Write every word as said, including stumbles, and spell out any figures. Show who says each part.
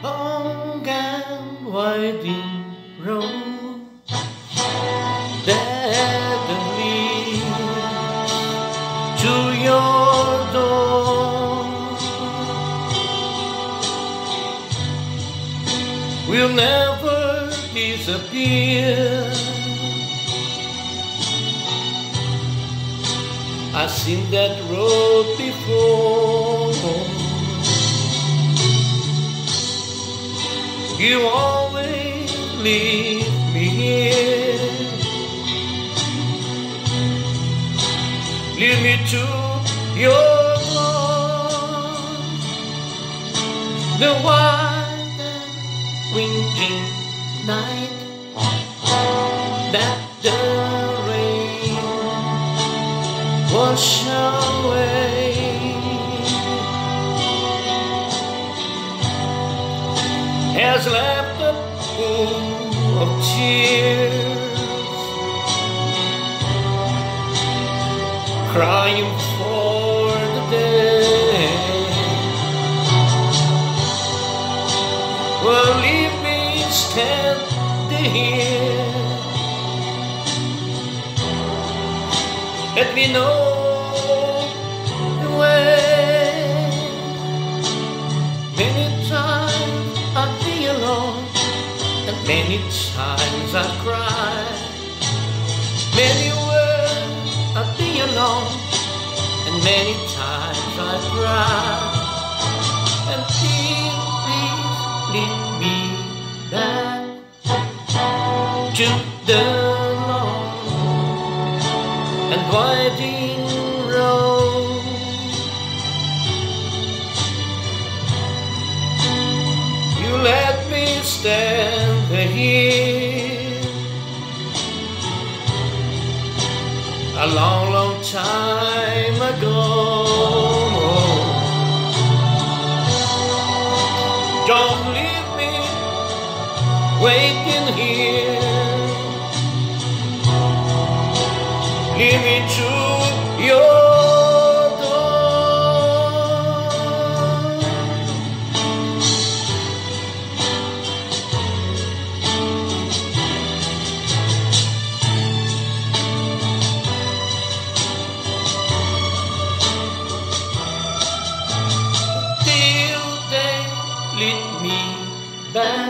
Speaker 1: long and winding road that leads to your door will never disappear. I've seen that road before. You always leave me here, lead me to your arms. The wild and windy night that the rain wash away has left a pool of tears, crying for the day. Well, leave me standing here, let me know the way. Many times I'd be alone, and many times I'd cry. Many words I'd be alone, and many times I'd cry. And please, please lead me back to the long and winding road. You let me stand here a long, long time ago. Don't leave me waiting here, lead me to your door. Till they lead me back